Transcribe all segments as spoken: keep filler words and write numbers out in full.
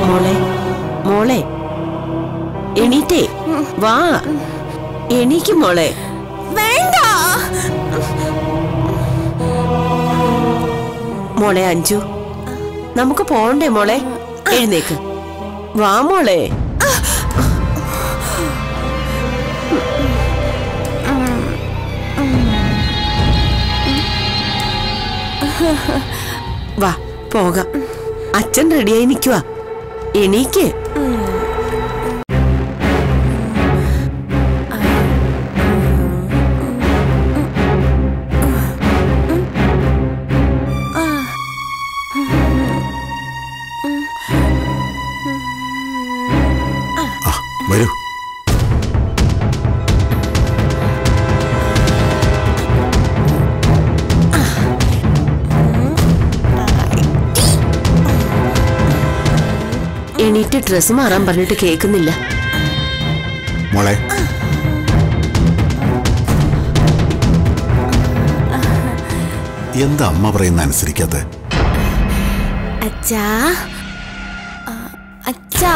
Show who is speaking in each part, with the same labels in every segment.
Speaker 1: മോളെ മോളെ എണീറ്റേ വാ എണീക്ക് മോളെ.
Speaker 2: വേണ്ട
Speaker 1: മോളെ അഞ്ജു, നമുക്ക് പോണ്ടേ മോളെ? എഴുന്നേക്ക് വാ മോളെ. വാ പോകാം. അച്ഛൻ റെഡിയായി നിൽക്കുവാ. എണീക്ക്.
Speaker 3: വരൂ.
Speaker 1: എണീറ്റ് ഡ്രസ് മാറാൻ പറഞ്ഞിട്ട് കേൾക്കുന്നില്ല.
Speaker 3: മോളെ എന്താ അമ്മ പറയുന്ന അനുസരിക്കാത്ത?
Speaker 2: അച്ഛാ അച്ഛാ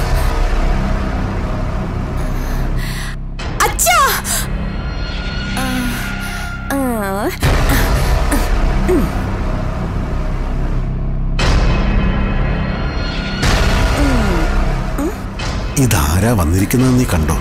Speaker 2: അച്ഛാ
Speaker 3: ഇതാരാ വന്നിരിക്കുന്നത് നീ കണ്ടോ?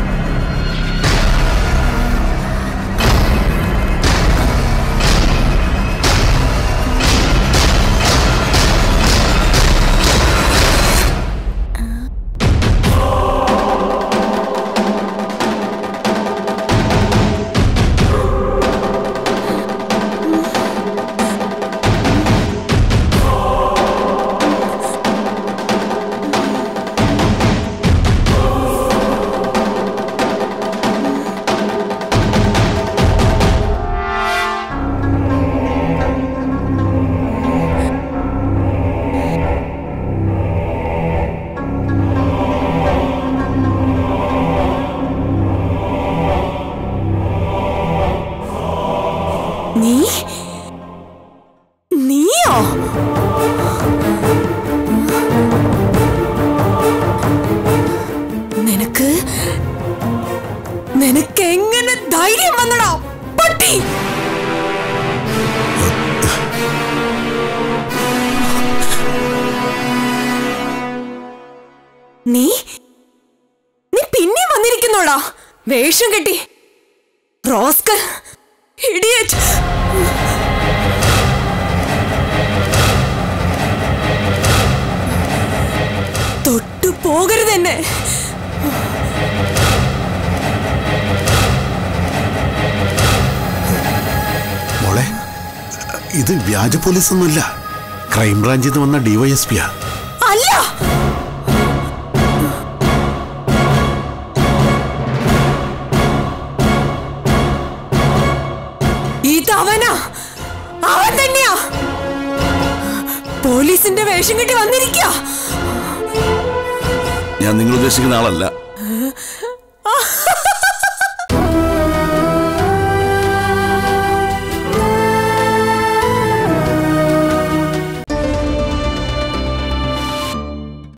Speaker 2: നീ നീയോ? നിനക്ക് നിനക്ക് എങ്ങനെ ധൈര്യം വന്നടാ പട്ടി? നീ നീ പിന്നെ വന്നിരിക്കുന്നോടാ വേഷം കെട്ടി. Rascal, idiot. തൊട്ടു പോകരുത് എന്നെ.
Speaker 3: മോളെ ഇത് വ്യാജ പോലീസ് ഒന്നുമല്ല, ക്രൈംബ്രാഞ്ചിൽ നിന്ന് വന്ന ഡിവൈഎസ്പിയാ.
Speaker 2: അല്ല, ഇതവനാ, അവൻ തന്നെയാ പോലീസിന്റെ വേഷം കെട്ടി വന്നിരിക്കുക.
Speaker 3: ഞാൻ നിങ്ങൾ ഉദ്ദേശിക്കുന്ന ആളല്ല.